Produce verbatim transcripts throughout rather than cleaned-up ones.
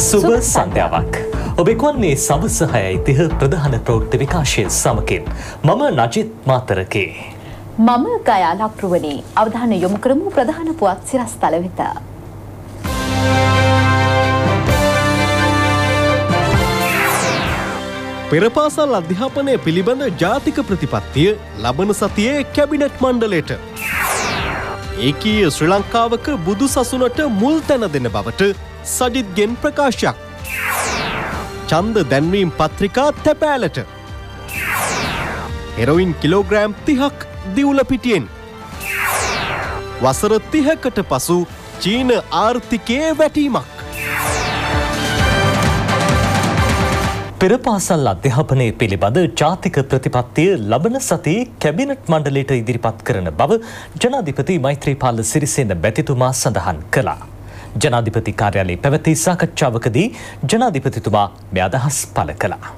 සුබ සන්ධ්‍යාවක්. ඔබ එක්වන්නේ සවස හයයි තිහ ප්‍රධාන ප්‍රවෘත්ති විකාශය සමගින් මම නජිත් මාතරකේ. මම ගයා ලක්රුවනි. අවධානය යොමු කරමු ප්‍රධාන පුවත් සිරස්තල වෙත. පෙරපාසල් අධ්‍යාපනය පිළිබඳ ජාතික ප්‍රතිපත්තිය ලබන සතියේ කැබිනට් මණ්ඩලයට. ඒකීය ශ්‍රී ලංකාවක බුදු සසුනට මුල් තැන දෙන බවට සජිත්ගෙන් ප්‍රකාශයක්. ඡන්ද දැන්වීම් පත්‍රිකා තැපෑලට. Heroin kilogram තිහක් දිවුල පිටියෙන්. වසර තිහකට පසු චීන ආර්ථිකයේ වැටීමක්. පෙරපාසල් අධ්‍යාපනය පිළිබඳ ජාතික ප්‍රතිපත්තිය ලබන සතියේ කැබිනට් මණ්ඩලයට ඉදිරිපත් කරන බව ජනාධිපති මෛත්‍රීපාල සිරිසේන මැතිතුමා සඳහන් කළා. ජනාධිපති කාර්යාලයේ පැවති සාකච්ඡාවකදී ජනාධිපතිතුමා මේ අදහස් පළ කළා.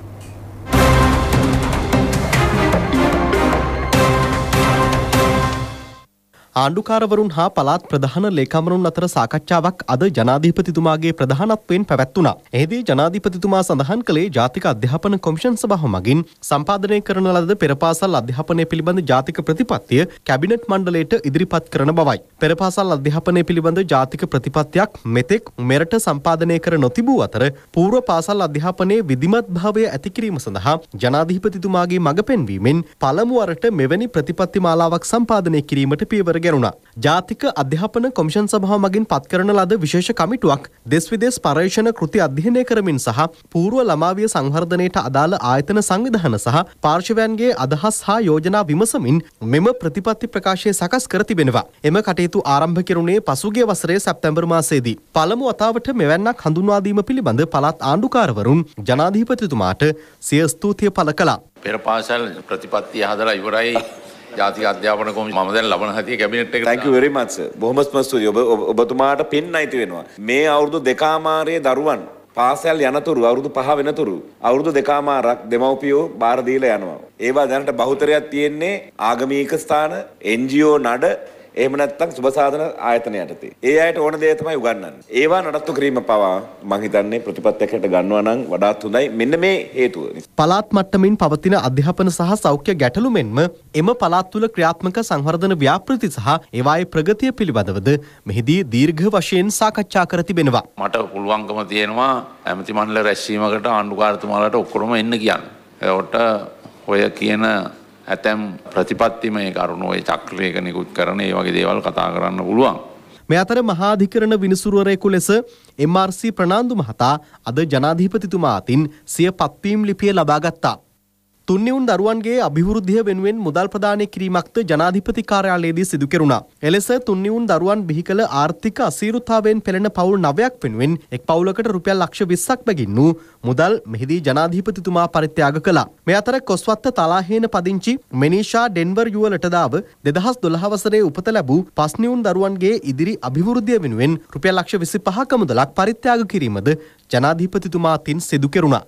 ආණ්ඩුකාරවරුන් හා පළාත් ප්‍රධාන ලේකම්වරුන් අතර සාකච්ඡාවක් අද ජනාධිපතිතුමාගේ ප්‍රධානත්වයෙන් පැවැත්වුණා. එහිදී ජනාධිපතිතුමා සඳහන් කළේ ජාතික අධ්‍යාපන කොමිෂන් සභාව මගින් සම්පාදනය කරන ලද පෙරපාසල් අධ්‍යාපනය පිළිබඳ ජාතික ප්‍රතිපත්තිය කැබිනට් මණ්ඩලයට ඉදිරිපත් කරන බවයි. පෙරපාසල් අධ්‍යාපනය පිළිබඳ ජාතික ප්‍රතිපත්තියක් මෙතෙක් මෙරට සම්පාදනය කර නොතිබූ අතර පූර්ව පාසල් අධ්‍යාපනයේ විධිමත් භාවය ඇති කිරීම සඳහා ජනාධිපතිතුමාගේ මඟ පෙන්වීමෙන් පළමු වරට මෙවැනි ප්‍රතිපත්ති මාලාවක් සම්පාදනය කිරීමට පියවර ජාතික අධ්‍යාපන කොමිෂන් සභාව මගින් පත් කරන ලද විශේෂ කමිටුවක් දෙස් විදෙස් පර්යේෂණ කෘති අධ්‍යයනය කරමින් සහ පූර්ව ළමාවිය සංවර්ධනයට අදාළ ආයතන සංවිධාන සහ පාර්ශවයන්ගේ අදහස් හා යෝජනා විමසමින් මෙම ප්‍රතිපත්ති ප්‍රකාශය සකස් කර තිබෙනවා. එම කටයුතු ආරම්භ කෙරුණේ පසුගිය වසරේ සැප්තැම්බර් මාසයේදී. පළමු වතාවට මෙවැන්නක් හඳුන්වා දීම පිළිබඳ පළාත් ආණ්ඩුකාරවරුන් ජනාධිපතිතුමාට සිය ස්තුතිය පළ කළා. පෙරපාසල් ප්‍රතිපත්තිය හදලා ඉවරයි. ජාතික අධ්‍යාපන කොමිෂන් මම දැන් ලබන හතිය කැබිනට් එකට. Thank you very much sir. බොහොම ස්තුතියි. ඔබ ඔබතුමාට පින් අයිති වෙනවා. මේ අවුරුදු දෙකමාරයේ දරුවන් පාසල් යනතුරු අවුරුදු පහ වෙනතුරු අවුරුදු දෙකමාරක් දෙමව්පියෝ බාර දීලා යනවා. ඒවා දැනට බහුතරයක් තියෙන්නේ ආගමික ස්ථාන, එන් ජී ඕ නඩ එහෙම නැත්නම් සුබ සාධන ආයතන යටතේ. ඒ අයට ඕන දේ තමයි උගන්වන්නේ. ඒවා නඩත්තු කිරීම පවා මම හිතන්නේ ප්‍රතිපත්තියකට ගන්නවා නම් වඩාත් හොඳයි. මෙන්න මේ හේතුව නිසා. පළාත් මට්ටමින් පවතින අධ්‍යාපන සහ සෞඛ්‍ය ගැටලු මෙන්ම එම පළාත් තුළ ක්‍රියාත්මක සංවර්ධන ව්‍යාපෘති සහ ඒවායේ ප්‍රගතිය පිළිබඳවද මෙහිදී දීර්ඝ වශයෙන් සාකච්ඡා කර තිබෙනවා. මට පුළුවන්කම තියෙනවා ඇමති මණ්ඩල රැස්වීමකට ආණ්ඩුකාරතුමාලාට ඔක්කොම එන්න කියන්න. ඒකට ඔය කියන ඇතැම් ප්‍රතිපත්තිමය කරුණු ඔය චක්‍රයක නිකුත් කරන ඒ වගේ දේවල් කතා කරන්න පුළුවන්. මේ අතර මහා අධිකරණ විනිසුරුවරයෙකු ලෙස එම් ආර් සී ප්‍රනාන්දු මහතා අද ජනාධිපතිතුමා අතින් සිය පත්වීම් ලිපිය ලබා ගත්තා. තුන්නිවුන් දරුවන්ගේ අභිවෘද්ධිය වෙනුවෙන් මුදල් ප්‍රදානය කිරීමක්ද ජනාධිපති කාර්යාලයේදී සිදු කෙරුණා. එලෙස තුන්නිවුන් දරුවන් බිහි කළ ආර්ථික අසීරුතාවයෙන් පෙළෙන පවුල් නවයක් වෙනුවෙන් එක් පවුලකට රුපියල් ලක්ෂ විස්සක් බැගින් වූ මුදල් මෙහිදී ජනාධිපතිතුමා පරිත්‍යාග කළා. මේ අතර කොස්වත්ත තලාහේන පදිංචි මෙනීෂා ඩෙන්වර් යුවලට දාව දෙදහස් දොළහ වසරේ උපත ලැබූ පස්නිවුන් දරුවන්ගේ ඉදිරි අභිවෘද්ධිය වෙනුවෙන් රුපියල් ලක්ෂ විසිපහක මුදලක් පරිත්‍යාග කිරීමද ජනාධිපතිතුමා අතින් සිදු කෙරුණා.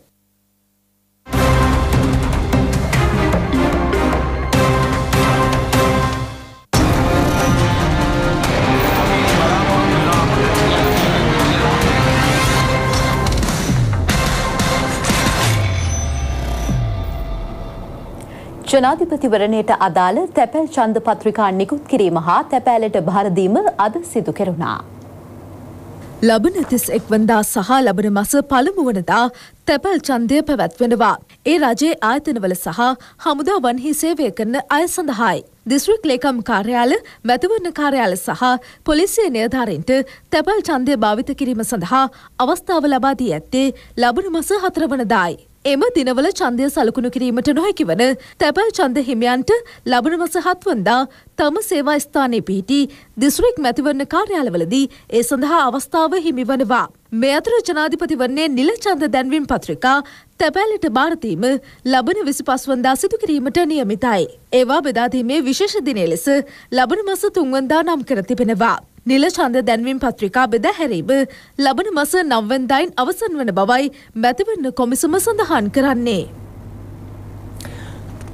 ජනාධිපතිවරණයට අදාළ තැපැල් ඡන්ද පත්‍රිකා නිකුත් කිරීම හා තැපෑලට භාර දීම අද සිදු කෙරුණා. ලබන තිස් එක් වනදා සහ ලබන මාස පළමු වනදා තැපැල් ඡන්දය පැවැත්වෙනවා. ඒ රජයේ ආයතනවල සහ හමුදාවන්හි සේවය කරන අය සඳහායි. දිස්ත්‍රික් ලේකම් කාර්යාල, මැතිවරණ කාර්යාල සහ පොලිසිය නිලධාරීන්ට තැපැල් ඡන්දය භාවිත කිරීම සඳහා අවස්ථාව ලබා දී ඇත්තේ ලබන මාස හතර වනදායි. එම දිනවල ඡන්දය සලකුණු කිරීමට නොහැකි වන තැපැල් ඡන්ද හිමියන්ට ලබන මාස හත් වනදා තම සේවා ස්ථානයේ පිහිටි දිස්ත්‍රික් මැතිවරණ කාර්යාලවලදී ඒ සඳහා අවස්ථාව හිමි වනවා. මේ අතර ජනාධිපතිවරණයේ නිල ඡන්ද දැන්වීම් පත්‍රිකා තැපෑලට භාර දීම ලබන විසිපස් වනදා සිදු කිරීමට නියමිතයි. ඒවා බෙදා දීමේ විශේෂ දිනය ලෙස ලබන මාස තුන් වනදා නම් කර තිබෙනවා. නිල ඡන්ද දැන්වීම් පත්‍රිකා බෙදා හැරීම ලබන මාස නව වෙනිදායින් අවසන් වන බවයි මැතිවරණ කොමිසම සඳහන් කරන්නේ.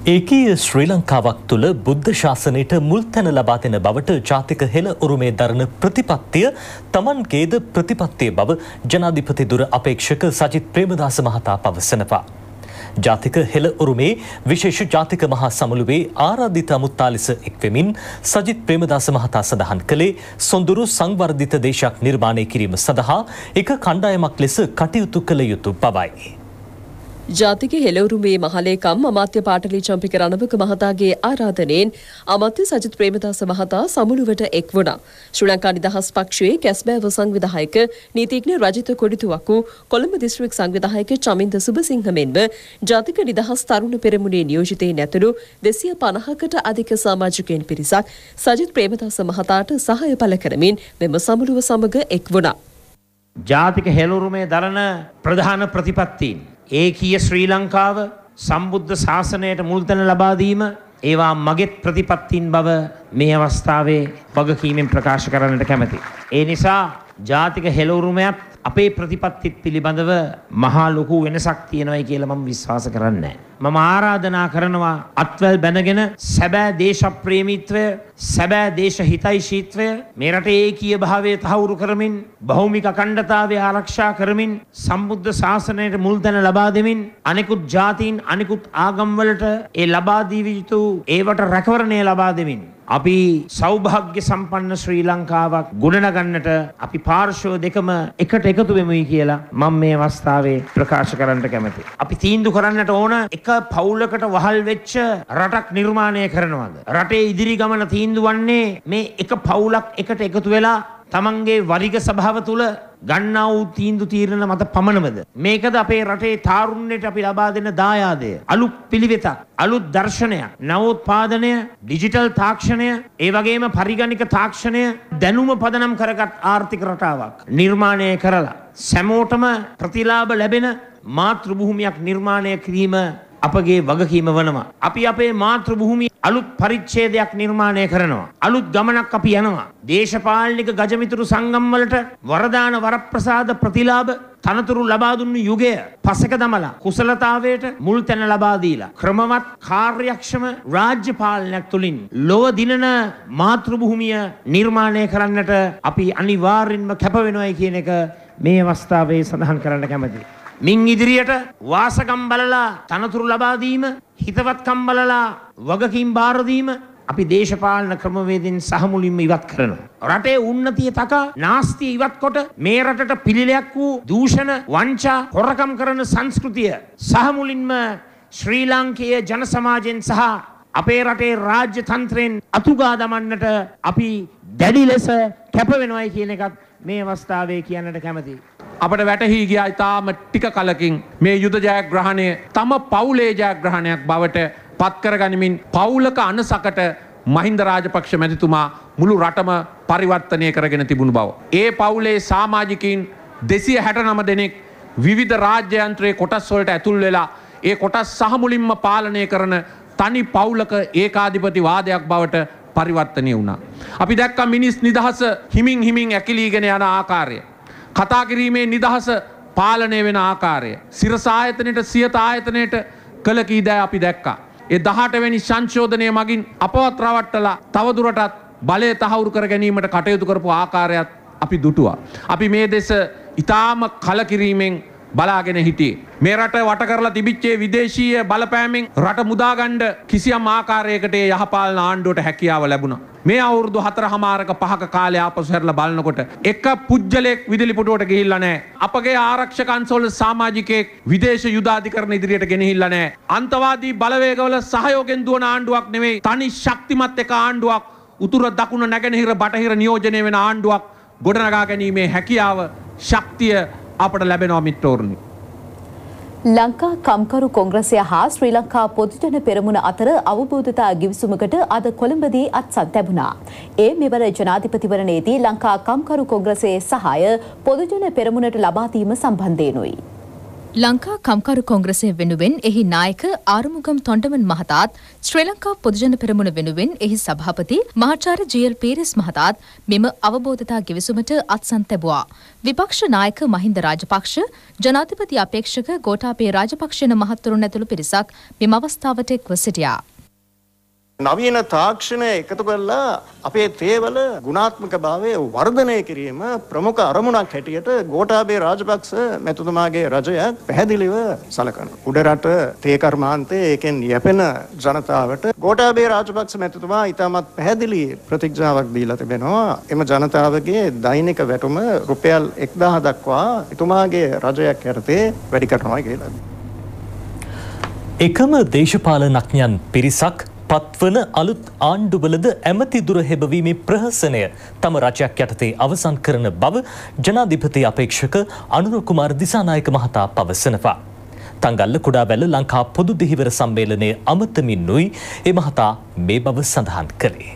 ඒකීය ශ්‍රී ලංකාවක් තුළ බුද්ධ ශාසනයට මුල් තැන ලබා දෙන බවට ජාතික හෙළ උරුමේ දරන ප්‍රතිපත්තිය තමන්ගේද ප්‍රතිපත්තිය බව ජනාධිපති දුර අපේක්ෂක සජිත් ප්‍රේමදාස මහතා පවසනවා. ජාතික හෙළ උරුමේ විශේෂ ජාතික මහා සමුළුවේ ආරාධිත අමුත්තා ලෙස එක්වෙමින් සජිත් ප්‍රේමදාස මහතා සඳහන් කළේ සොඳුරු සංවර්ධිත දේශයක් නිර්මාණය කිරීම සඳහා එක කණ්ඩායමක් ලෙස කටයුතු කළ යුතු බවයි. ජාතික හෙළවුරුමේ මහලේකම් අමාත්‍ය පාටලී චම්පික රණවක මහතාගේ ආරාධනයෙන් අමාත්‍ය සජිත් ප්‍රේමදාස මහතා සමුළුවට එක් වුණා. ශ්‍රී ලංකා නිදහස් පක්ෂයේ කැස්බෑව සංවිධායක නීතිඥ රජිත කොඩිතුවක්කු, කොළඹ දිස්ත්‍රික් සංවිධායක චමින්ද සුබසිංහ මෙන්ම ජාතික නිදහස් තරුණ පෙරමුණේ නියෝජිතයින් ඇතුළු දෙසිය පනහකට අධික සමාජිකයන් පිරිසක් සජිත් ප්‍රේමදාස මහතාට සහාය පළ කරමින් මෙම සමුළුව සමග එක් වුණා. ජාතික හෙළවුරුමේ දරන ප්‍රධාන ප්‍රතිපත්තීන් ඒකීය ශ්‍රී ලංකාව සම්බුද්ධ ශාසනයට මුල්තැන ලබා දීම ඒවා මගෙත් ප්‍රතිපත්තීන් බව මේ අවස්ථාවේ වගකීමෙන් ප්‍රකාශ කරන්නට කැමැති. ඒ නිසා ජාතික හෙළවුරුමයත් අපේ ප්‍රතිපත්තිත් පිළිබඳව මහා ලොකු වෙනසක් තියෙනවායි කියලා මම විශ්වාස කරන්නේ නැහැ. මම ආරාධනා කරනවා අත්වැල් බැනගෙන සැබෑ දේශප්‍රේමීත්වය, සැබෑ දේශහිතෛෂීත්වය මේ රටේ ඒකීය භාවය තහවුරු කරමින්, භෞමික අඛණ්ඩතාවය ආරක්ෂා කරමින්, සම්බුද්ධ ශාසනයට මුල් තැන ලබා දෙමින්, අනෙකුත් ජාතීන් අනෙකුත් ආගම්වලට ඒ ලබා දී යුතු ඒවට රැකවරණය ලබා දෙමින් අපි සෞභාග්‍ය සම්පන්න ශ්‍රී ලංකාවක් ගොඩනගන්නට අපි පාර්ශ්ව දෙකම එකට එකතු වෙමුයි කියලා මම මේ අවස්ථාවේ ප්‍රකාශ කරන්නට කැමැතියි. අපි තීන්දුව කරන්නට ඕන එක පවුලකට වහල් වෙච්ච රටක් නිර්මාණය කරනවාද? රටේ ඉදිරි ගමන තීන්දුව වන්නේ මේ එක පවුලක් එකට එකතු වෙලා තමන්ගේ වරිග සභාව තුළ ගන්නා වූ තීන්දුව තීරණ මත පමණමද? මේකද අපේ රටේ තාරුණ්‍යයට අපි ලබා දෙන දායාදය? අලුත් පිළිවෙතක්, අලුත් දර්ශනයක්, නවෝත්පාදනය, ඩිජිටල් තාක්ෂණය, ඒ වගේම පරිගණික තාක්ෂණය දැනුම පදනම් කරගත් ආර්ථික රටාවක් නිර්මාණය කරලා සැමෝටම ප්‍රතිලාභ ලැබෙන මාතෘ භූමියක් නිර්මාණය කිරීම අපගේ වගකීම වනවා. අපි අපේ මාතෘ භූමිය අලුත් පරිච්ඡේදයක් නිර්මාණය කරනවා. අලුත් ගමනක් අපි යනවා. දේශපාලනික ගජමිතුරු සංගම් වලට වරදාන වරප්‍රසාද ප්‍රතිලාභ තනතුරු ලබා දුන්නු යුගය පසක දමලා කුසලතාවයට මුල් තැන ලබා දීලා ක්‍රමවත් කාර්යක්ෂම රාජ්‍ය පාලනයක් තුලින් ලොව දිනන මාතෘ භූමිය නිර්මාණය කරන්නට අපි අනිවාර්යෙන්ම කැප වෙනවායි කියන එක මේ අවස්ථාවේ සඳහන් කරන්න කැමතියි. මින් ඉදිරියට වාසකම් බලලා තනතුරු ලබා දීම, හිතවත්කම් බලලා වගකීම් බාර දීම අපි දේශපාලන ක්‍රමවේදෙන් සහ මුලින්ම ඉවත් කරනවා. රටේ උන්නතිය තකා නාස්තිය ඉවත් කොට මේ රටට පිළිලයක් වූ දූෂණ, වංචා, හොරකම් කරන සංස්කෘතිය සහ මුලින්ම ශ්‍රී ලාංකේය ජන සමාජයෙන් සහ අපේ රටේ රාජ්‍ය තන්ත්‍රයෙන් අතුගා දමන්නට අපි දැඩි ලෙස කැප වෙනවායි කියන එකත් මේ අවස්ථාවේ කියන්නට කැමතියි. අපට වැටහි ගියා ඉතාම ටික කලකින් මේ යුද ජයග්‍රහණය තම පවුලේ ජයග්‍රහණයක් බවට පත් කරගනිමින් පවුලක අනසකට මහින්ද රාජපක්ෂ මැතිතුමා මුළු රටම පරිවර්තනය කරගෙන තිබුණු බව. ඒ පවුලේ සමාජිකයින් දෙසිය හැට නම දෙනෙක් විවිධ රාජ්‍ය යන්ත්‍රයේ කොටස් වලට ඇතුල් වෙලා ඒ කොටස් සහ මුලින්ම පාලනය කරන තනි පවුලක ඒකාධිපති වාදයක් බවට පරිවර්තනය වුණා. අපි දැක්කා මිනිස් නිදහස හිමින් හිමින් ඇකිලීගෙන යන ආකාරය. කතා කිරීමේ නිදහස පාලනය වෙන ආකාරය. සිරස ආයතනයට සියත ආයතනයට කළ කී දෑ අපි දැක්කා. ඒ දහඅට වෙනි සංශෝධනය මගින් අපවත් රවට්ටලා තවදුරටත් බලය තහවුරු කර ගැනීමට කටයුතු කරපු ආකාරයත් අපි දුටුවා. අපි මේ දෙස ඊටාම කලකිරීමෙන් බලාගෙන හිටියේ. මේ රට වට කරලා තිබිච්චේ විදේශීය බලපෑමෙන් රට මුදාගන්න කිසියම් ආකාරයකට ඒ යහපාලන ආණ්ඩුවට හැකියාව ලැබුණා. මේ අවුරුදු හතරමාරක පහක කාලය ආපසු හැරලා බලනකොට එක පුජ්‍යලයක් විදුලිපුටුවට ගිහිල්ලා නැහැ. අපගේ ආරක්ෂක අංශවල සමාජිකයෙක් විදේශ යුද අධිකරණ ඉදිරියට ගෙනහිල්ලා නැහැ. අන්තවාදී බලවේගවල සහයෝගයෙන් දුවන ආණ්ඩුවක් නෙවෙයි. තනි ශක්තිමත් එක ආණ්ඩුවක්, උතුර දකුණ නැගෙනහිර බටහිර නියෝජනය වෙන ආණ්ඩුවක් ගොඩනගා ගැනීමේ හැකියාව, ශක්තිය අපට ලැබෙනවා මිත්‍රෝරුනි. ලංකා කම්කරු කොංග්‍රසය හා ශ්‍රී ලංකා පොදුජන පෙරමුණ අතර අවබෝධතා ගිවිසුමකට අද කොළඹදී අත්සන් ලැබුණා. ඒ මෙවර ජනාධිපතිවරණයේදී ලංකා කම්කරු කොංග්‍රසයේ සහාය පොදුජන පෙරමුණට ලබා දීම සම්බන්ධයෙනුයි. ලංකා කම්කරු කොංග්‍රසය වෙනුවෙන් එහි නායක ආරුමුගම් තොණ්ඩමන් මහතාත් ශ්‍රී ලංකා පොදුජන පෙරමුණ වෙනුවෙන් එහි සභාපති මහාචාර්ය ජී.එල්. පීරිස් මහතාත් මෙම අවබෝධතා ගිවිසුමට අත්සන් තැබුවා. විපක්ෂ නායක මහින්ද රාජපක්ෂ, ජනාධිපති අපේක්ෂක ගෝඨාභය රාජපක්ෂ යන මහත්වරුන් ඇතුළු පිරිසක් මෙම අවස්ථාවට එක්ව සිටියා. නවීන තාක්ෂණය එකතු කරලා අපේ තේවල ගුණාත්මක භාවය වර්ධනය කිරීම ප්‍රමුඛ අරමුණක් හැටියට ගෝඨාභය රාජපක්ෂ මැතිතුමාගේ රජය පැහැදිලිව සලකනවා. උඩරට තේ කර්මාන්තයේ ඒකෙන් යැපෙන ජනතාවට ගෝඨාභය රාජපක්ෂ මැතිතුමා ඉතාමත් පැහැදිලි ප්‍රතිඥාවක් දීලා තිබෙනවා. එම ජනතාවගේ දෛනික වැටුම රුපියල් එක්දාහ දක්වා එතුමාගේ රජයක් යටතේ වැඩි කරනවා කියලා. එකම දේශපාලනඥයන් පිරිසක් පත්වන අලුත් ආණ්ඩුවලද ඇමති දුර හෙබවීමේ ප්‍රහසනය තම රජයක් යටතේ අවසන් කරන බව ජනාධිපති අපේක්ෂක අනුර කුමාර දිසානායක මහතා පවසනවා. තංගල්ල කුඩාවැල්ල ලංකා පොදු දෙහිවර සම්මේලනයේ අමතමින්නුයි ඒ මහතා මේ බව සඳහන් කළේ.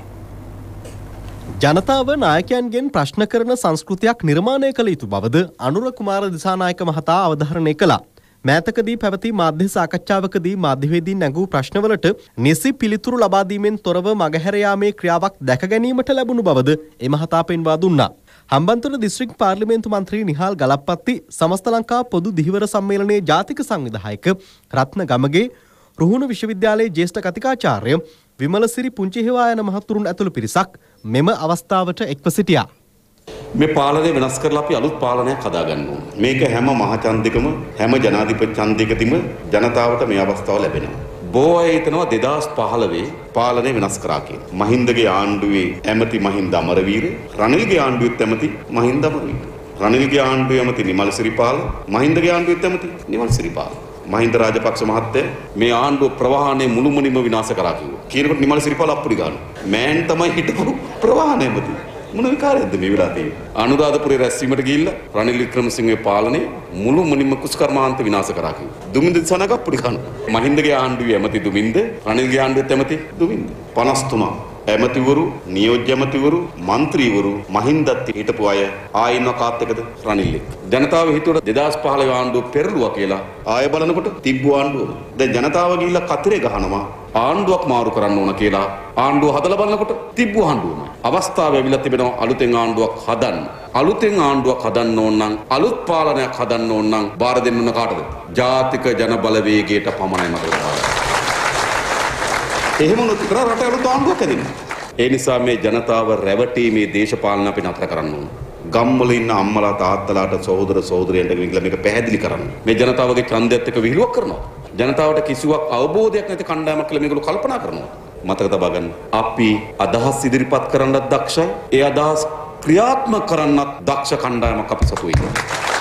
ජනතාව නායකයන්ගෙන් ප්‍රශ්න කරන සංස්කෘතියක් නිර්මාණය කළ යුතු බවද අනුර කුමාර දිසානායක මහතා අවධාරණය කළා. මෑතකදී පැවති මාධ්‍ය සාකච්ඡාවකදී මාධ්‍යවේදීන් නැගූ ප්‍රශ්නවලට නිසි පිළිතුරු ලබා දීමෙන් තොරව මගහැර යාමේ ක්‍රියාවක් දැක ගැනීමට ලැබුණු බවද ඒ මහතා පෙන්වා දුන්නා. හම්බන්තොට දිස්ත්‍රික් පාර්ලිමේන්තු මන්ත්‍රී නිහාල් ගලප්පත්ති සමස්ත ලංකා පොදු දිහිවර සම්මේලනයේ ජාතික සංවිධායක රත්න ගමගේ රුහුණු විශ්වවිද්‍යාලයේ ජ්‍යෙෂ්ඨ කතිකාචාර්ය විමලසිරි පුංචිහෙවා යන මහතුරුන් ඇතුළු පිරිසක් මෙම අවස්ථාවට එක්ව සිටියා. මේ පාලනය වෙනස් කරලා අපි අලුත් පාලනයක් හදාගන්න ඕන. මේක හැම මහචන්දිකම හැම ජනාධිපති ඡන්දිකදීම ජනතාවට මේ අවස්ථාව ලැබෙනවා. බොහෝ අය හිතනවා දෙදාස් පහළොව පාලනය වෙනස් කරා කියලා. මහින්දගේ ආණ්ඩුවේ ඇමති මහින්ද අමරවීර, රනිල්ගේ ආණ්ඩුවෙත් ඇමති මහින්ද අමරවීර. රනිල්ගේ ආණ්ඩුවේ ඇමති නිමල් සිරිපාල, මහින්දගේ ආණ්ඩුවෙත් ඇමති නිමල් සිරිපාල. මහින්ද රාජපක්ෂ මහත්තයා මේ ආණ්ඩුව ප්‍රවාහනය මුළුමනින්ම විනාශ කරා කිව්වා. කියනකොට නිමල් සිරිපාල අප්පුඩි ගන්නවා. මෑන් තමයි හිටපු ප්‍රවාහනය ඇමති. මොන විකාරයක්ද මේ වෙලා තියෙන්නේ? අනුරාධපුරේ රැස්වීමට ගිහිල්ලා රනිල් වික්‍රමසිංහගේ පාලනේ මුළු මුනින්ම කුස්කර්මාන්ත විනාශ කරා කිව්වා. දුමින්ද දිසානායක අප්පුඩි ගන්නවා. මහින්දගේ ආණ්ඩුවේ ඇමති දුමින්ද, රනිල්ගේ ආණ්ඩුවෙත් ඇමති දුමින්ද. පනස් තුනක් ඇමතිවරු, නියෝජ්‍ය ඇමතිවරු, മന്ത്രിවරු මහින්දත් හිටපු අය ආයෙත් කාත් එකද රනිල් එක්ක. ජනතාව හිතුවට දෙදාස් පහළොව ආණ්ඩුව පෙරළුවා කියලා. ආයෙ බලනකොට තිබ්බ ආණ්ඩුව. දැන් ජනතාව ගිහිල්ලා කතරේ ගහනවා. ආණ්ඩුවක් මාරු කරන්න ඕන කියලා ආණ්ඩුව හදලා බලනකොට තිබ්බ ආණ්ඩුවමයි. අවස්ථාව ලැබිලා තිබෙනවා අලුතෙන් ආණ්ඩුවක් හදන්න. අලුතෙන් ආණ්ඩුවක් හදන්න ඕන නම් අලුත් පාලනයක් හදන්න ඕන නම් බාර දෙන්න ඕන කාටද? ජාතික ජන බලවේගයට පමණයි මතක. එහෙම නොත් කර රට අලුත් ආණ්ඩුවක් හැදෙන්නේ. ඒ නිසා මේ ජනතාව රැවටීමේ දේශපාලන අපි නතර කරන්න ඕන. ගම්වල ඉන්න අම්මලා තාත්තලාට සහෝදර සහෝදරයන්ට ගිහිල්ලා මේක පැහැදිලි කරන්න. මේ ජනතාවගේ ඡන්දයත් එක්ක විහිළුවක් කරනවා. ජනතාවට කිසිවක් අවබෝධයක් නැති කණ්ඩායමක් කියලා මේගොල්ලෝ කල්පනා කරනවා. මතක තබා ගන්න. අපි අදහස් ඉදිරිපත් කරන්නත් දක්ෂයි. ඒ අදහස් ක්‍රියාත්මක කරන්නත් දක්ෂ කණ්ඩායමක් අපි සතු වෙනවා.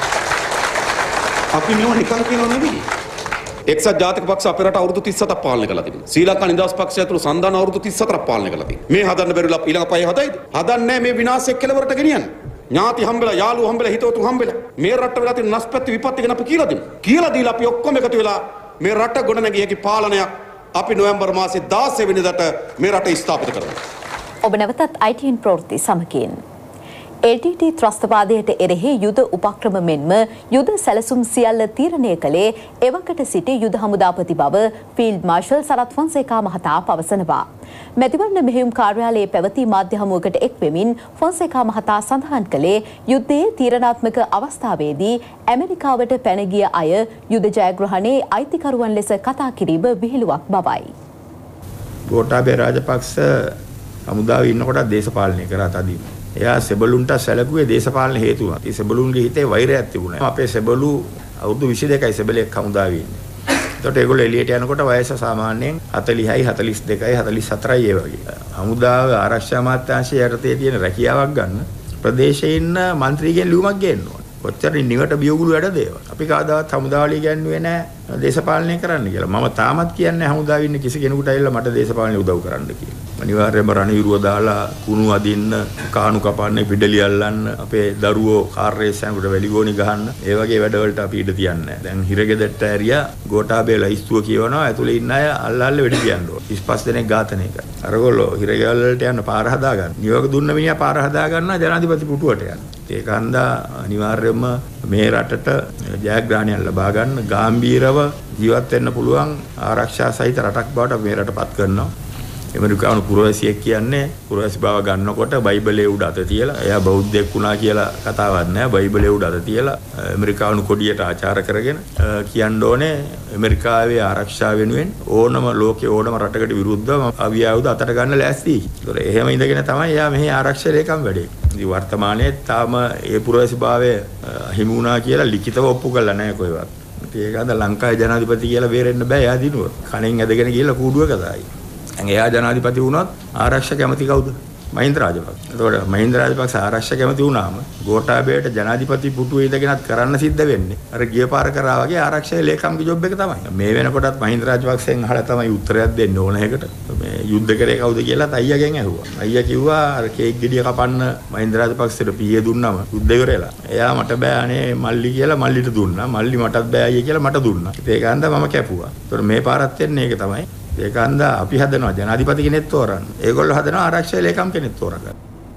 අපි මේව නිකන් කියනව නෙවෙයි. එක්සත් ජාතික පක්ෂ අපේ රට අවුරුදු තිස් හතක් පාලනය කළා තිබුණා. ශ්‍රී ලංකා නිදහස් පක්ෂය ඇතුළු සන්ධාන අවුරුදු තිස් හතරක් පාලනය කළා තිබුණා. මේ හදන්න බැරිලා ඊළඟ පහේ හදයිද? හදන්නේ මේ විනාශයක් කෙලවරට ගෙනියන්නේ. ඥාති හම්බෙලා යාළුවෝ හම්බෙලා හිතවතුන් හම්බෙලා මේ රට වෙලා තියෙන නැස්පැත්ති විපත්ති ගැන අපි කියලා දෙමු. කියලා දීලා අපි ඔක්කොම එකතු වෙලා මේ රට ගොඩනැගිය හැකි පාලනයක් අපි නොවැම්බර් මාසේ දාසය වෙනිදාට මේ රට ස්ථාපිත කරනවා. ඔබ නැවතත් I T N ප්‍රවෘත්ති සමගින් L T T ත්‍රස්තවාදයට එරෙහි යුද උපක්‍රම මෙන්ම යුද සැලසුම් සියල්ල තීරණය කළේ එවකට සිටි යුද හමුදාපති බව ෆීල්ඩ් මාර්ෂල් සරත් ෆොන්සේකා මහතා පවසනවා. මැතිවරණ මෙහෙයුම් කාර්යාලයේ පැවති මාධ්‍ය හමුවකට එක් වෙමින් ෆොන්සේකා මහතා සඳහන් කළේ යුද්ධයේ තීරණාත්මක අවස්ථාවේදී ඇමරිකාවට පැන ගිය අය යුද ජයග්‍රහණයේ අයිතිකරුවන් ලෙස කතා කිරීම විහිළුවක් බවයි. ගෝඨාභය රාජපක්ෂ හමුදාවේ ඉන්නකොට දේශපාලනය කරා තදින්. එයා සෙබළුන්ට සැලකුවේ දේශපාලන හේතුව. ඒ සෙබළුන්ගේ හිතේ වෛරයක් තිබුණා. අපේ සෙබළු අවුරුදු විසි දෙකයි සෙබළෙක් හමුදාවේ ඉන්නේ. එතකොට ඒගොල්ලෝ එළියට යනකොට වයස සාමාන්‍යයෙන් හතළිහයි හතළිස් දෙකයි හතළිස් හතරයි ඒ වගේ. හමුදාව ආරක්ෂා අමාත්‍යාංශය යටතේ තියෙන රැකියාවක් ගන්න ප්‍රදේශයේ ඉන්න മന്ത്രിගෙන් ලියුමක් ගේන්න ඕනේ. කොච්චර නිවට බියුගුළු වැඩද ඒවා. අපි කාදාවත් හමුදාවලිය කියන්නේ නැහැ දේශපාලනය කරන්න කියලා. මම තාමත් කියන්නේ හමුදාවේ ඉන්න කිසි කෙනෙකුට ඇවිල්ලා මට දේශපාලනය උදව් කරන්න කියලා. අනිවාර්යයෙන්ම රණවිරුව දාලා කුණු අදින්න, කාණු කපන්න, පිඩලි අල්ලන්න, අපේ දරුවෝ කාර් රේස් යනකොට වැලිගෝනි ගහන්න, ඒ වගේ වැඩවලට අපි ඉඩ තියන්නේ නැහැ. දැන් හිරගෙදරට ඇරියා ගෝඨාභය ලයිස්තුව කියවනවා, ඇතුලේ ඉන්න අය අල්ලාල්ල වෙඩි තියන්න ඕන. විසිපස් දෙනෙක් ඝාතනය කරා. අරගොල්ලෝ හිරගෙවල් වලට යන්න පාර හදා ගන්න. නියෝග දුන්න මිනිහා පාර හදා ගන්නවා ජනාධිපති පුටුවට යන්න. ඒක හන්දා අනිවාර්යයෙන්ම මේ රටට ජයග්‍රහණයක් ලබා ගන්න ගාම්භීරව ජීවත් වෙන්න පුළුවන් ආරක්ෂා සහිත රටක් බවට මේ රට පත් කරනවා. ඇමරිකානු පුරවැසියෙක් කියන්නේ පුරවැසි බව ගන්නකොට බයිබලයේ උඩ අත තියලා එයා බෞද්ධයෙක් වුණා කියලා කතාවක් නෑ. බයිබලයේ උඩ අත තියලා ඇමරිකානු කොඩියට ආචාර කරගෙන කියන්න ඕනේ ඇමරිකාවේ ආරක්ෂාව වෙනුවෙන් ඕනම ලෝකේ ඕනම රටකට විරුද්ධව අවිය ආයුධ අතට ගන්න ලෑස්ති. ඒතොර එහෙම ඉඳගෙන තමයි එයා මෙහි ආරක්ෂක ලේකම් වැඩේ. ඉතින් වර්තමානයේ තාම ඒ පුරවැසි භාවය හිමි වුණා කියලා ලිඛිතව ඔප්පු කරලා නැහැ කොහෙවත්. ඒක අද ලංකාවේ ජනාධිපති කියලා බේරෙන්න බෑ. එයා දිනුවා. කණෙන් ඇදගෙන ගිහලා කූඩුවක දායි. එයා ජනාධිපති වුණොත් ආරක්ෂක ඇමති කවුද? මහින්ද රාජපක්ෂ. එතකොට මහින්ද රාජපක්ෂ ආරක්ෂක ඇමති වුණාම ගෝඨාභයට ජනාධිපති පුටුවේ ඉඳගෙනත් කරන්න සිද්ධ වෙන්නේ අර ගිය පාර කරා වගේ ආරක්ෂක ලේකම්ගේ ජොබ් එක තමයි. මේ වෙනකොටත් මහින්ද රාජපක්ෂෙන් අහලා තමයි උත්තරයක් දෙන්න ඕන එකට. මේ යුද්ධ කරේ කවුද කියලා අයියාගෙන් ඇහුවා. අයියා කිව්වා අර කේක් ගෙඩිය කපන්න මහින්ද රාජපක්ෂට පීයේ දුන්නම යුද්ධ ඉවරලා. එයා මට බෑ අනේ මල්ලි කියලා මල්ලිට දුන්නා. මල්ලි මටත් බෑ අයියා කියලා මට දුන්නා. ඒක හන්ද මම කැපුවා. ඒතකොට මේ පාරත් වෙන්නේ ඒක තමයි. ඒක හන්දා අපි හදනවා ජනාධිපති කෙනෙක් තෝරන්න. ඒගොල්ලෝ හදනවා ආරක්ෂක ලේකම් කෙනෙක් තෝරගන්න.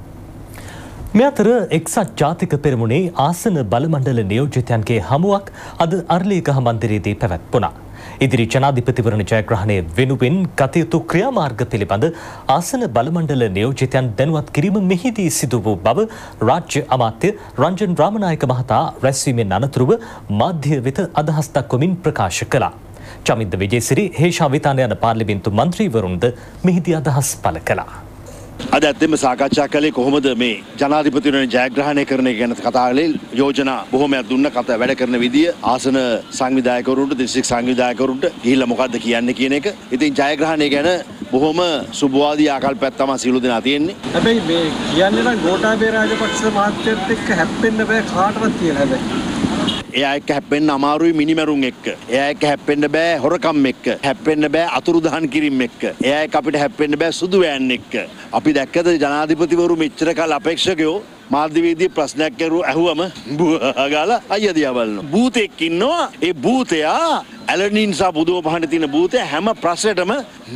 මේ අතර එක්සත් ජාතික පෙරමුණේ ආසන බලමණ්ඩල නියෝජිතයන්ගේ හමුවක් අද අර්ලීගහ මන්දිරයේදී පැවැත්වුණා. ඉදිරි ජනාධිපතිවරණ ජයග්‍රහණය වෙනුවෙන් කටයුතු ක්‍රියාමාර්ග පිළිබඳ ආසන බලමණ්ඩල නියෝජිතයන් දැනුවත් කිරීම මෙහිදී සිදු වූ බව රාජ්‍ය අමාත්‍ය රංජන් රාමනායක මහතා රැස්වීමෙන් අනතුරුව මාධ්‍ය වෙත අදහස් දක්වමින් ප්‍රකාශ කළා. චමින්ද විජේසිරි හේෂාවිතාන යන පාර්ලිමේන්තු මන්ත්‍රීවරුන්ද මෙහිදී අදහස් පළ කළා. අද ඇත්තෙම සාකච්ඡා කළේ කොහොමද මේ ජනාධිපතිවරණ ජයග්‍රහණය කරන එක ගැන කතා කළේ. යෝජනා බොහොමයක් දුන්න කතා වැඩ කරන විදිය ආසන සංවිධායකවරුන්ට දිස්ත්‍රික් සංවිධායකවරුන්ට ගිහිල්ලා මොකද්ද කියන්නේ කියන එක. ඉතින් ජයග්‍රහණය ගැන බොහොම සුබවාදී ආකල්පයක් තමයි සියලු දෙනා තියෙන්නේ. හැබැයි මේ කියන්නේ නම් ගෝඨාභය රාජපක්ෂ මහත්තයත් එක්ක හැප්පෙන්න බෑ කාටවත් කියලා හැබැයි. එයා එක්ක හැප්පෙන්න අමාරුයි මිනිමරුන් එක්ක. එයා එක්ක හැප්පෙන්න බෑ හොරකම් එක්ක. හැප්පෙන්න බෑ අතුරුදහන් කිරීම එක්ක. එයා එක්ක අපිට හැප්පෙන්න බෑ සුදු වෑන් එක්ක. අපි දැක්කද ජනාධිපතිවරු මෙච්චර කාල අපේක්ෂකයෝ මාධ්‍යවේදී ප්‍රශ්නයක් කරු ඇහුවම ගාලා අයියා දිහා බලනවා. භූතෙක් ඉන්නවා. ඒ භූතයා ඇලනින් සහ බුදුම පහන තියෙන භූතයා හැම ප්‍රශ්නෙටම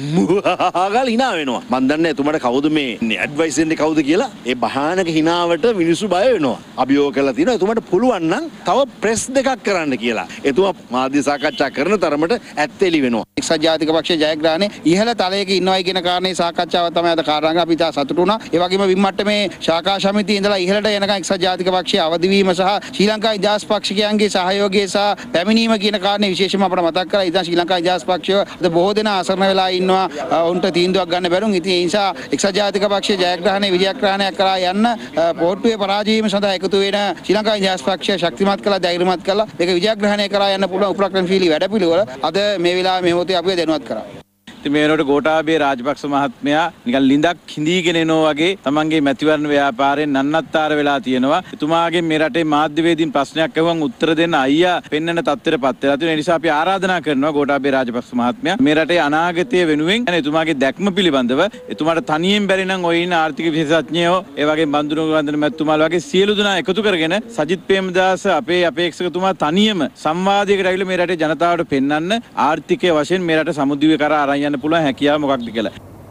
ගාලා hina වෙනවා. මන් දන්නේ එතුමාට කවුද මේ ඇඩ්වයිස් දෙන්නේ කවුද කියලා. ඒ භයානක hinaවට මිනිස්සු බය වෙනවා. අභියෝග කරලා තියෙනවා එතුමාට පුළුවන් නම් තව ප්‍රෙස් දෙකක් කරන්න කියලා. එතුමා මාධ්‍ය සාකච්ඡා කරන තරමට ඇත්තෙලි වෙනවා. එක්සත් ජාතික පක්ෂයේ ජයග්‍රහණය ඉහළ තලයක ඉන්නවයි කියන කාරණේ සාකච්ඡාව තමයි අද කාරණා අපි තා සතුටු වුණා. ඒ වගේම විමට්ටමේ ශාඛා සමිතිය ඉඳලා ඉහළට එනකන් එක්සත් ජාතික පක්ෂයේ අවදිවීම සහ ශ්‍රී ලංකා ඉතිහාස පක්ෂිකයන්ගේ සහයෝගය සහ පැමිණීම කියන කාරණේ විශේෂයෙන්ම අපිට මතක් කරලා ඉතින් ශ්‍රී ලංකා ඉතිහාස පක්ෂය අද බොහෝ දෙනා අසරණ වෙලා ඉන්නවා. උන්ට තීන්දුවක් ගන්න බැරුම්. ඉතින් ඒ නිසා එක්සත් ජාතික පක්ෂයේ ජයග්‍රහණය විජයග්‍රහණයක් කරා යන්න පොට්ටුවේ පරාජය වීම සඳහා එකතු වෙන ශ්‍රී ලංකා ඉතිහාස පක්ෂය ශක්තිමත් කළා ධෛර්යමත් කළා. මේක විජයග්‍රහණය කරා යන්න පුළුවන් උපක්‍රමශීලී වැඩපිළිවෙල අද මේ වෙලාවේ මේ මොහොතේ අපිව දැනුවත් කරා. මේ වෙනකොට ගෝඨාභය රාජපක්ෂ මහත්මයා නිකන් ලිඳක් හිඳීගෙන එනවා වගේ තමන්ගේ මැතිවරණ ව්‍යාපාරයෙන් නන්නත්තර වෙලා තියෙනවා. එතුමාගේ මේ රටේ මාධ්‍යවේදීන් ප්‍රශ්නයක් අහුවන් උත්තර දෙන්න අයියා පෙන්වන තත්ත්වයටපත් වෙලා තියෙනවා. ඒ නිසා අපි ආරාධනා කරනවා ගෝඨාභය රාජපක්ෂ මහත්මයා මේ රටේ අනාගතය වෙනුවෙන් එතුමාගේ දැක්ම පිළිබඳව එතුමාට තනියෙන් බැරි නම් ඔය ඉන්න ආර්ථික විශේෂඥයෝ ඒ වගේ බන්දුරු වන්දන මැතිතුමාලා වගේ සියලු දෙනා එකතු කරගෙන සජිත් ප්‍රේමදාස අපේ අපේක්ෂකතුමා තනියම සංවාදයකට ඇවිල්ලා මේ රටේ ජනතාවට පෙන්වන්න ආර්ථිකයේ වශයෙන් මේ රට සමුද්‍රය කරා අරන් යන්න පුළුවන් හැකියාව මොකක්ද කියලා.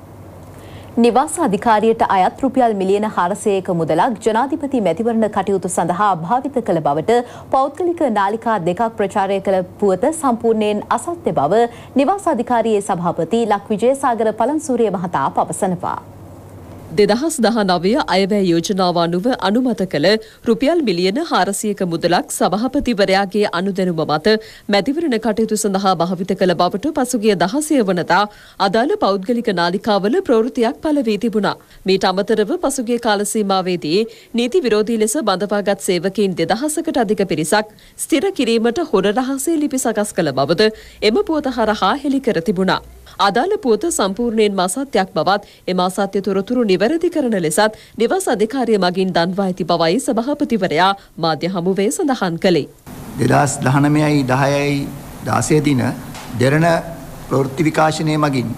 නිවාස අධිකාරියට අයත් රුපියල් මිලියන හාරසියයක මුදලක් ජනාධිපති මැතිවරණ කටයුතු සඳහා භාවිත කළ බවට පෞද්ගලික නාලිකා දෙකක් ප්‍රචාරය කළ පුවත සම්පූර්ණයෙන් අසත්‍ය බව නිවාස අධිකාරියේ සභාපති ලක් විජේසාගර පලන්සූරිය මහතා පවසනවා. දෙදහස් දහනවය අයවැය යෝජනාව අනුව අනුමත කළ රුපියල් මිලියන හාරසියක මුදලක් සභාපතිවරයාගේ අනුදැනුම මත මැතිවරණ කටයුතු සඳහා භාවිත කළ බවට පසුගිය දහසය වනදා අදාළ පෞද්ගලික නාලිකාවල ප්‍රවෘත්තියක් පළ වී තිබුණා. මීට අමතරව පසුගිය කාල සීමාවේදී නීති විරෝධී ලෙස බඳවාගත් සේවකයින් දෙදහසකට අධික පිරිසක් ස්ථිර කිරීමට හොර රහසේ ලිපි සකස් කළ බවද එම පුවත හරහා හෙළි කර තිබුණා. අදාළ පුවත සම්පූර්ණයෙන්ම අසත්‍යයක් බවත් එම අසත්‍ය තොරතුරු නිවැරදි කරන ලෙසත් නිවාස අධිකාරිය මගින් දන්වා ඇති බවයි සභාපතිවරයා මාධ්‍ය හමුවේ සඳහන් කළේ. දෙදහස් දහනවයයි දහයයි දාසය දින දෙරණ ප්‍රවෘත්ති විකාශනය මගින්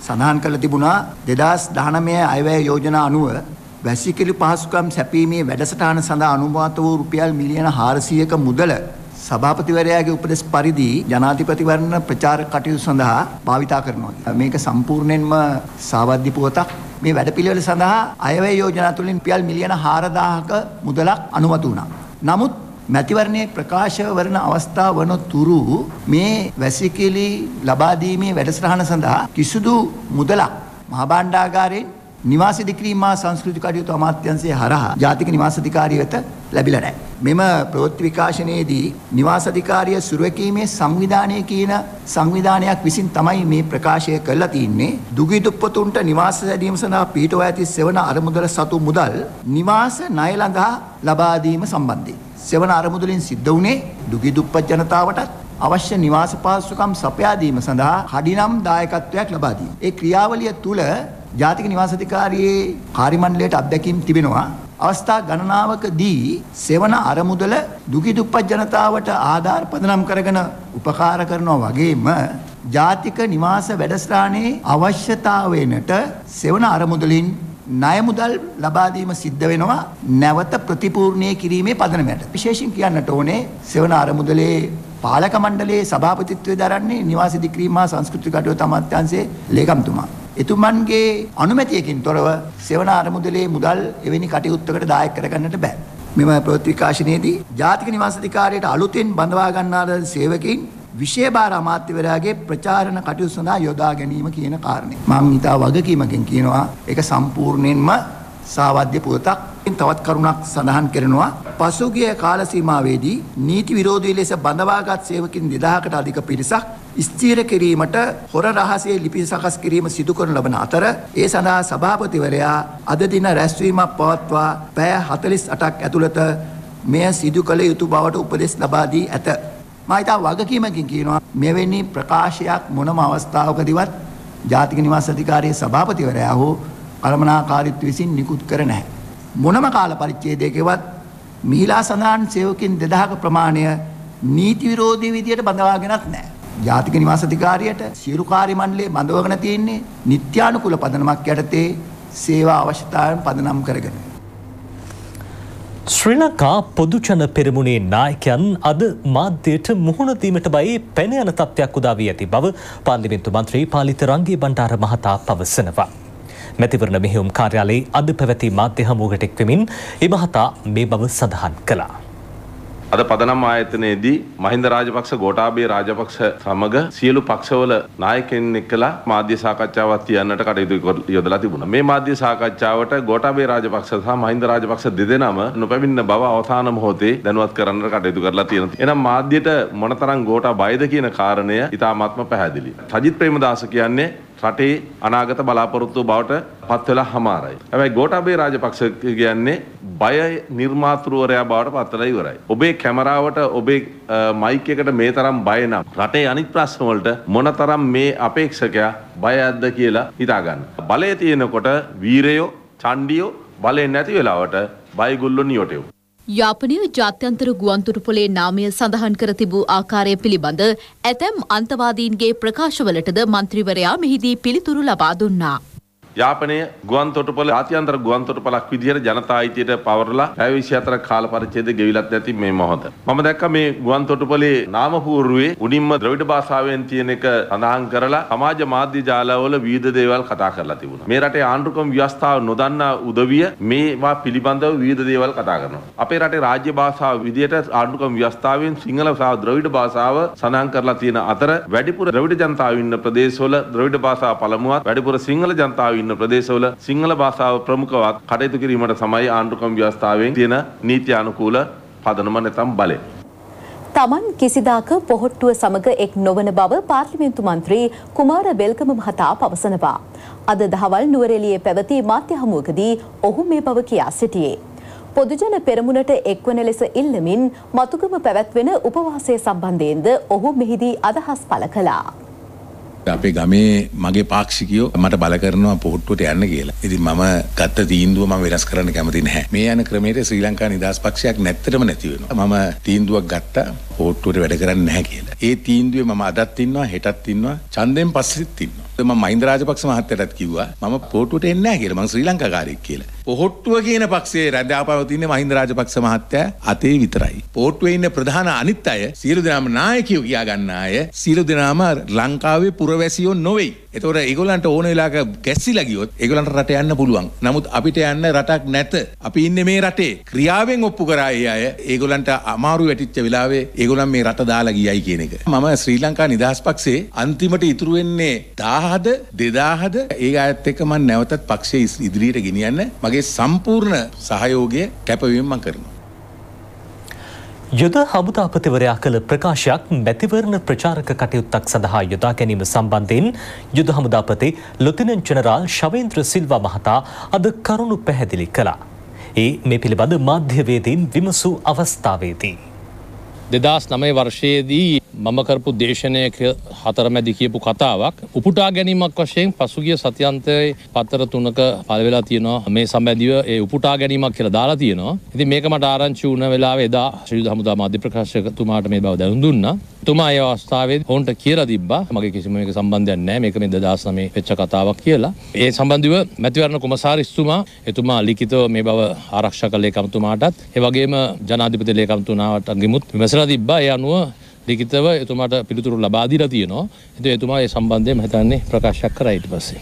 සඳහන් කළ තිබුණා දෙදාස් දහනවය අයවැය යෝජනා අනුව වැසිකිළි පහසුකම් සැපීමේ වැඩසටහන සඳහා අනුමත වූ රුපියල් මිලියන හාරසියයක මුදල සභාපතිවරයාගේ උපදෙස් පරිදි ජනාධිපතිවරණ ප්‍රචාර කටයුතු සඳහා භාවිතා කරනවා. මේක සම්පූර්ණයෙන්ම සාවද්‍ය පුවතක්. මේ වැඩපිළිවෙල සඳහා අයවැය යෝජනා තුලින් රුපියල් මිලියන හාරදාහක මුදලක් අනුමත වුණා. නමුත් මැතිවරණයේ ප්‍රකාශ වරණ අවස්ථාව වන තුරු මේ වැසිකිළි ලබා දීමේ වැඩසටහන සඳහා කිසිදු මුදලක් මහා භාණ්ඩාගාරයෙන් නිවාස ඉදිකිරීම සංස්කෘති කටයුතු අමාත්‍යාංශය හරහා ජාතික නිවාස අධිකාරිය වෙත ලැබිලා නැහැ. මෙම ප්‍රවෘත්ති විකාශනයේදී නිවාස අධිකාරිය සුරැකීමේ සංවිධානය කියන සංවිධානයක් විසින් තමයි මේ ප්‍රකාශය කළා තින්නේ. දුගී දුප්පතුන්ට නිවාස සැදීම සඳහා පිටව ඇති සෙවන අරමුදල සතු මුදල් නිවාස ණය ළඟා ලබා දීම සම්බන්ධයෙන්. සෙවන අරමුදලින් සිද්ධ වුණේ දුගී දුප්පත් ජනතාවටත් අවශ්‍ය නිවාස පහසුකම් සපයා දීම සඳහා කඩිනම් දායකත්වයක් ලබා දීම. ඒ ක්‍රියාවලිය තුළ ජාතික නිවාස අධිකාරියේ කාර්ය මණ්ඩලයට අත්දැකීම් තිබෙනවා. අවස්ථා ගණනාවකදී සෙවන අරමුදල දුගී දුප්පත් ජනතාවට ආධාර පදනම් කරගෙන උපකාර කරනවා වගේම ජාතික නිවාස වැඩසටහනේ අවශ්‍යතාවයනට සෙවන අරමුදලින් ණය මුදල් ලබා දීම සිද්ධ වෙනවා නැවත ප්‍රතිපූර්ණය කිරීමේ පදනමට. විශේෂයෙන් කියන්නට ඕනේ සෙවන අරමුදලේ පාලක මණ්ඩලයේ සභාපතිත්වය දරන්නේ නිවාස ඉදිකිරීම හා සංස්කෘතික කටයුතු අමාත්‍යාංශයේ ලේකම්තුමා. එතුමන්ගේ අනුමැතියකින් තොරව සෙවන අරමුදලේ මුදල් එවැනි කටයුත්තකට දායක කරගන්නට බෑ. මෙම ප්‍රවෘත්ති විකාශනයේදී ජාතික නිවාස අධිකාරියට අලුතෙන් බඳවා ගන්නා ලද සේවකයින් විශේෂ අමාත්‍යවරයාගේ ප්‍රචාරණ කටයුතු සඳහා යොදා ගැනීම කියන කාරණේ. මම හිතා වගකීමකින් කියනවා ඒක සම්පූර්ණයෙන්ම සාවද්‍ය පුවතක්. තවත් කරුණක් සඳහන් කරනවා පසුගිය කාල සීමාවේදී නීති විරෝධී ලෙස බඳවාගත් සේවකින් දෙදහසකට අධික පිරිසක් ස්ථීර කිරීමට හොර රහසේ ලිපි සකස් කිරීම සිදු කරන ලබන අතර ඒ සඳහා සභාපතිවරයා අද දින රැස්වීමක් පවත්වා පැය හතළිස් අටක් ඇතුළත මෙය සිදු කළ යුතු බවට උපදෙස් ලබා දී ඇත. මම හිතා වගකීමකින් කියනවා මෙවැනි ප්‍රකාශයක් මොනම අවස්ථාවකදීවත් ජාතික නිවාස අධිකාරියේ සභාපතිවරයා හෝ කළමනාකාරීත්ව විසින් නිකුත් කර නැහැ. මොනම කාල පරිච්ඡේදයකවත් මිහිලා සඳහන් සේවකින් දෙදහසක ප්‍රමාණය නීති විරෝධී විදියට බඳවාගෙනත් නැහැ. ජාතික නිවාස අධිකාරියට සියලු කාර්ය මණ්ඩලයේ බඳවගෙන තියෙන්නේ නිත්‍යානුකූල පදනමක් යටතේ සේවා අවශ්‍යතාවයන් පදනම් කරගෙන. ශ්‍රී ලංකා පොදුජන පෙරමුණේ නායකයන් අද මාධ්‍යයට මුහුණ දීමට බයි පැන යන තත්ත්වයක් උදා වී ඇති බව පාර්ලිමේන්තු මන්ත්‍රී පාලිත රංගේ බණ්ඩාර මහතා පවසනවා. මැතිවරණ මෙහෙයුම් කාර්යාලයේ අද පැවති මාධ්‍ය හමුවකට එක්වෙමින් ඒ මහතා මේ බව සඳහන් කළා. අද පදනම් ආයතනයේදී මහින්ද රාජපක්ෂ ගෝඨාභය රාජපක්ෂ සමග සියලු පක්ෂවල නායකයන් එක්කලා මාධ්‍ය සාකච්ඡාවක් තියන්නට කටයුතු යොදලා තිබුණා. මේ මාධ්‍ය සාකච්ඡාවට ගෝඨාභය රාජපක්ෂ සහ මහින්ද රාජපක්ෂ දෙදෙනාම නොපැමිණෙන බව අවසාන මොහොතේ දැනුවත් කරන්නට කටයුතු කරලා තියෙනවා. එනම් මාධ්‍යයට මොනතරම් ගෝඨා බයද කියන කාරණය ඉතාමත්ම පැහැදිලි. සජිත් ප්‍රේමදාස කියන්නේ රටේ අනාගත බලාපොරොත්තු බවට පත් වෙලා හමාරයි. හැබැයි ගෝඨාභය රාජපක්ෂ කියන්නේ බය නිර්මාතෘවරයා බවට පත් වෙලා ඉවරයි. ඔබේ කැමරාවට ඔබේ මයික් එකට මේ තරම් බය නම් රටේ අනිත් ප්‍රශ්න වලට මොනතරම් මේ අපේක්ෂකයා බයක්ද කියලා හිතා ගන්න. බලය තියෙනකොට වීරයෝ, චණ්ඩියෝ බලය නැති වෙලාවට බයගුල්ලෝ නියොටයෝ. යාපනය ජාත්‍යන්තර ගුවන්තොටුපොලේ නාමය සඳහන් කර තිබූ ආකාරය පිළිබඳ ඇතැම් අන්තවාදීන්ගේ ප්‍රකාශවලටද මන්ත්‍රීවරයා මෙහිදී පිළිතුරු ලබා දුන්නා. යාපනයේ ගුවන් තොටුපොළ ජාත්‍යන්තර ගුවන් තොටුපළක් විදිහට ජනතා අයිතියට පවරලා පැය විසිහතර කාල පරිච්ඡේදය ගෙවිලත් නැති මේ මොහොත. මම දැක්ක මේ ගුවන් තොටුපොළේ නාම පූර්වයේ උඩින්ම ද්‍රවිඩ භාෂාවෙන් තියෙන එක සඳහන් කරලා සමාජ මාධ්‍ය ජාලවල විවිධ දේවල් කතා කරලා තිබුණා. මේ රටේ ආණ්ඩුක්‍රම ව්‍යවස්ථාව නොදන්නා උදවිය මේවා පිළිබඳව විවිධ දේවල් කතා කරනවා. අපේ රටේ රාජ්‍ය භාෂාව විදිහට ආණ්ඩුක්‍රම ව්‍යවස්ථාවෙන් සිංහල සහ ද්‍රවිඩ භාෂාව සඳහන් කරලා තියෙන අතර වැඩිපුර ද්‍රවිඩ ජනතාව ඉන්න ප්‍රදේශවල ද්‍රවිඩ භාෂාව පළමුවත් වැඩිපුර සිංහල ජනතාව ඉන්න ප්‍රදේශවල සිංහල භාෂාව ප්‍රමුඛවත් කටයුතු කිරීමට තමයි ආණ්ඩුක්‍රම ව්‍යවස්ථාවෙන් තියෙන නීති අනුකූල පදනම නැතම් බලය. තමන් කිසිදාක පොහොට්ටුව සමග එක් නොවන බව පාර්ලිමේන්තු මන්ත්‍රී කුමාර වෙල්ගම මහතා පවසනවා. අද දහවල් නුවරඑළියේ පැවති මාධ්‍ය හමුවකදී ඔහු මේ බව කියා සිටියේ. පොදුජන පෙරමුණට එක්වන ලෙස ඉල්ලමින් මතුගම පැවැත්වෙන උපවාසය සම්බන්ධයෙන්ද ඔහු මෙහිදී අදහස් පළ කළා. අපේ ගමේ මගේ පාක්ෂිකයෝ මට බල කරනවා පොහොට්ටුවට යන්න කියලා. ඉතින් මම ගත්ත තීන්දුව මම වෙනස් කරන්න කැමති නැහැ. මේ යන ක්‍රමයට ශ්‍රී ලංකා නිදහස් පක්ෂයක් නැත්තටම නැති වෙනවා. මම තීන්දුවක් ගත්තා පොහොට්ටුවට වැඩ කරන්නේ නැහැ කියලා. ඒ තීන්දුවේ මම අදත් ඉන්නවා, හෙටත් ඉන්නවා, ඡන්දයෙන් පස්සෙත් ඉන්නවා. මම මහින්ද රාජපක්ෂ මහත්තයටත් කිව්වා මම පොහොට්ටුවට එන්නේ නැහැ කියලා. මම ශ්‍රී ලංකාකාරයෙක් කියලා. පොහොට්ටුව කියන පක්ෂයේ රැඳාපවතින මහින්ද රාජපක්ෂ මහත්තයා අතේ විතරයි. පොහොට්ටුවේ ඉන්න ප්‍රධාන අනිත් අය සියලු දෙනාම නායකයෝ කියා ගන්න අය සියලු දෙනාම ලංකාවේ පුරවැසියෝ නොවේ. ඒතකොට ඒගොල්ලන්ට ඕන වෙලාවක ගැස්සිලා ගියොත් ඒගොල්ලන්ට රට යන්න පුළුවන්. නමුත් අපිට යන්න රටක් නැත. අපි ඉන්නේ මේ රටේ. ක්‍රියාවෙන් ඔප්පු කරා ඒ අය ඒගොල්ලන්ට අමාරු වැටිච්ච වෙලාවේ ඒගොල්ලන් මේ රට දාලා ගියයි කියන එක. මම ශ්‍රී ලංකා නිදහස් පක්ෂයේ අන්තිමට ඉතුරු වෙන්නේ දාහද දෙදාහද ඒ අයත් එක්ක මම නැවතත් පක්ෂයේ ඉදිරියට ගෙනියන්න මගේ සම්පූර්ණ සහයෝගය කැපවීම මම කරනවා. යුද හමුදාපතිවරයා කළ ප්‍රකාශයක් මැතිවරණ ප්‍රචාරක කටයුත්තක් සඳහා යොදා ගැනීම සම්බන්ධයෙන් යුද හමුදාපති ලුතිනන්ට් ජෙනරාල් ශවේන්ද්‍ර සිල්වා මහතා අද කරුණු පැහැදිලි කළා. ඒ මේ පිළිබඳ මාධ්‍යවේදීන් විමසූ අවස්ථාවේදී දෙදස් නවය වර්ෂයේදී මම කරපු දේශනයක හතරමැදි කියපු කතාවක් උපුටා ගැනීමක් වශයෙන් පසුගිය සතියන්තයේ පත්තර තුනක පළ වෙලා තියෙනවා. මේ සම්බන්ධව ඒ උපුටා ගැනීමක් කියලා දාලා තියෙනවා. ඉතින් මේක මට ආරංචි වුණ වෙලාවේ එදා ශ්‍රී හමුදා මාධ්‍ය ප්‍රකාශකතුමාට මේ බව දැනුම් දුන්නා. තුමා ඒ අවස්ථාවේදී ඔවුන්ට කියලා තිබ්බා මගේ කිසිම මේක සම්බන්ධයක් නැහැ. මේක මේ දෙදස් නවය වෙච්ච කතාවක් කියලා. ඒ සම්බන්ධව මැතිවරණ කොමසාරිස්තුමා එතුමා ලිඛිතව මේ බව ආරක්ෂක ලේකම්තුමාටත් ඒ වගේම ජනාධිපති ලේකම්තුමාට ගිමුත් විමසලා තිබ්බා. ඒ අනුව ලිඛිතව එතුමාට පිළිතුරු ලබා දීලා තියෙනවා. ඉතින් එතුමා ඒ සම්බන්ධයෙන් මම හිතන්නේ ප්‍රකාශයක් කරා ඊට පස්සේ.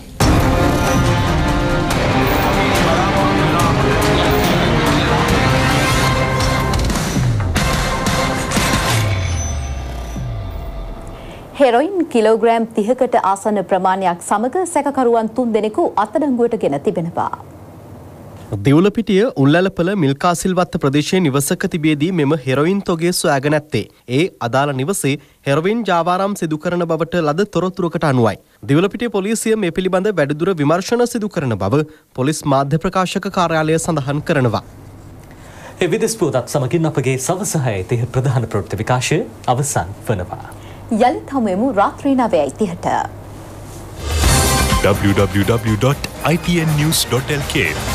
හෙරොයින් කිලෝග්‍රෑම් තිහකට ආසන්න ප්‍රමාණයක් සමග සැකකරුවන් තුන් දෙනෙකු අත්අඩංගුවට ගෙන තිබෙනවා. දෙවුලපිටිය උල්ලලපල මිල්කාසිල්වත්ත ප්‍රදේශයේ නිවසක තිබියදී මෙම හෙරොයින් තොගේ සොයාගෙන ඇත්තේ. ඒ අදාළ නිවසේ හෙරොයින් ජාවාරම් සිදු කරන බවට ලද තොරතුරකට අනුවයි. දෙවුලපිටිය පොලිසිය මේ පිළිබඳ වැඩිදුර විමර්ශන සිදු කරන බව පොලිස් මාධ්‍ය ප්‍රකාශක කාර්යාලය සඳහන් කරනවා. ඒ විදෙස් පුවතත් සමගින් අපගේ සවස හයයි තිහ ප්‍රධාන ප්‍රවෘත්ති විකාශය අවසන් වනවා. යළිත් හමුවෙමු රාත්‍රී නවයයි තිහට. w w w dot i t n news dot l k